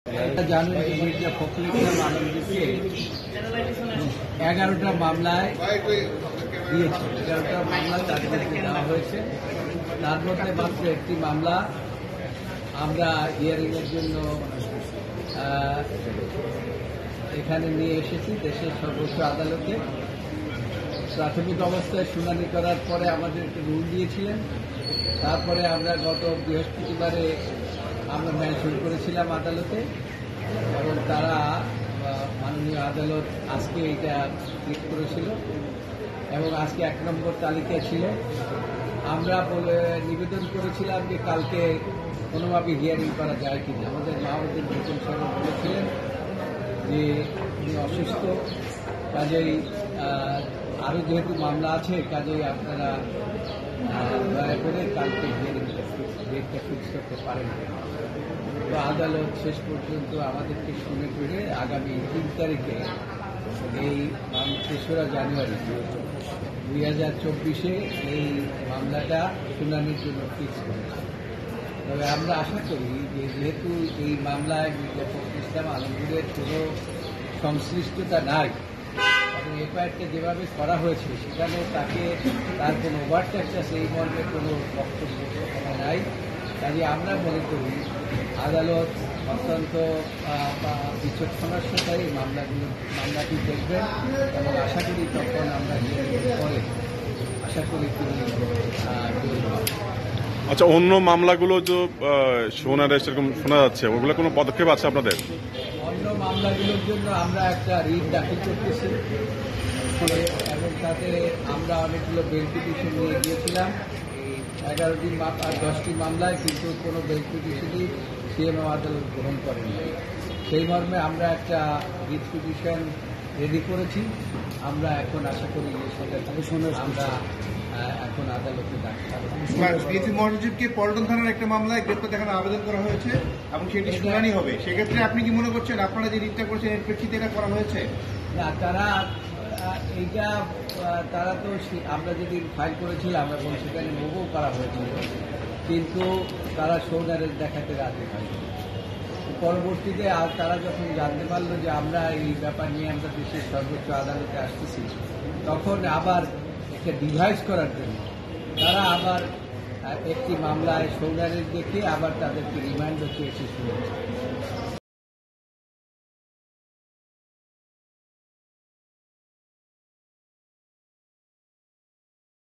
জানুয়ারি মির্জা ফখরুল ইসলাম আলমগীরকে 11টা মামলায় দিয়েছে। 11টা মামলা তাদেরকে দেওয়া হয়েছে। তার মধ্যে মাত্র একটি মামলা আমরা হিয়ারিংয়ের জন্য এখানে নিয়ে এসেছি দেশের সর্বোচ্চ আদালতে। প্রাথমিক অবস্থায় শুনানি করার পরে আমাদেরকে রুল দিয়েছিলেন। তারপরে আমরা গত বৃহস্পতিবারে আমরা মেনশন করেছিলাম আদালতে, এবং তারা মাননীয় আদালত আজকে এটা ঠিক করেছিল এবং আজকে 1 নম্বর তালিকায় ছিল। আমরা নিবেদন করেছিলাম যে কালকে কোনোভাবে হিয়ারিং করা যায় কিনা। আমাদের মাহমুদুল হোসেন সাহেব বলেছিলেন যে উনি অসুস্থ, কাজেই আরও যেহেতু মামলা আছে কাজেই আপনারা দয়া করে কালকে ডেটটা ফিক্স করতে পারেন। তো আদালত শেষ পর্যন্ত আমাদেরকে শুনে করে আগামী 3 তারিখে এই 3রা জানুয়ারি 2024 এই মামলাটা শুনানির জন্য ফিক্স করেছে। তবে আমরা আশা করি যে যেহেতু এই মামলায় মির্জা ফখরুল ইসলাম আলমগীরের কোনো সংশ্লিষ্টতা নাই এবং এফআইআরটা যেভাবে করা হয়েছে সেখানে তার কোনো ওভারটেক্সটা সেই মর্মে কোনো বক্তব্য নাই। কাজে আমরা মনে করি আদালত অত্যন্ত বিচক্ষণার সাথে এই মামলাটি দেখবেন এবং আশা করি তখন আমরা পরে আশা করি তিনি আচ্ছা, অন্য মামলাগুলো যে শোনার সেরকম শোনা যাচ্ছে, ওগুলো কোনো পদক্ষেপ আছে আপনাদের? অন্য মামলাগুলোর জন্য আমরা একটা রিট দাখিল করতেছি এবং তাতে আমরা অনেকগুলো বেল পিটিশন নিয়ে গিয়েছিলাম 11টি 10টি মামলায়, কিন্তু কোনো বেল পিটিশনই সিএমএম আদালত গ্রহণ করেনি। সেই মর্মে আমরা একটা রিট পিটিশন রেডি করেছি। আমরা এখন আশা করি আমরা এখন আদালতে ডাক্তার মহাসচিবকে পল্টন থানার একটা মামলায় গ্রেপ্তার দেখানোর আবেদন করা হয়েছে এবং সেটি শুনানি হবে। সেক্ষেত্রে আপনি কি মনে করছেন আপনারা যে রিটটা করছেন এর প্রেক্ষিতে এটা করা হয়েছে? না, তারা তো আমরা যেদিন ফাইল করেছিলাম এবং সেখানে মুভও করা হয়েছিল, কিন্তু তারা সৌদারের দেখাতে রাজি হয়নি। পরবর্তীতে তারা যখন জানতে পারলো যে আমরা এই ব্যাপার নিয়ে আমরা দেশের সর্বোচ্চ আদালতে আসতেছি, তখন আবার একটা ডিভাইস করার জন্য তারা আবার একটি মামলায় সৌদারের দেখে আবার তাদেরকে রিমান্ডও চেয়েছে শুনেছে।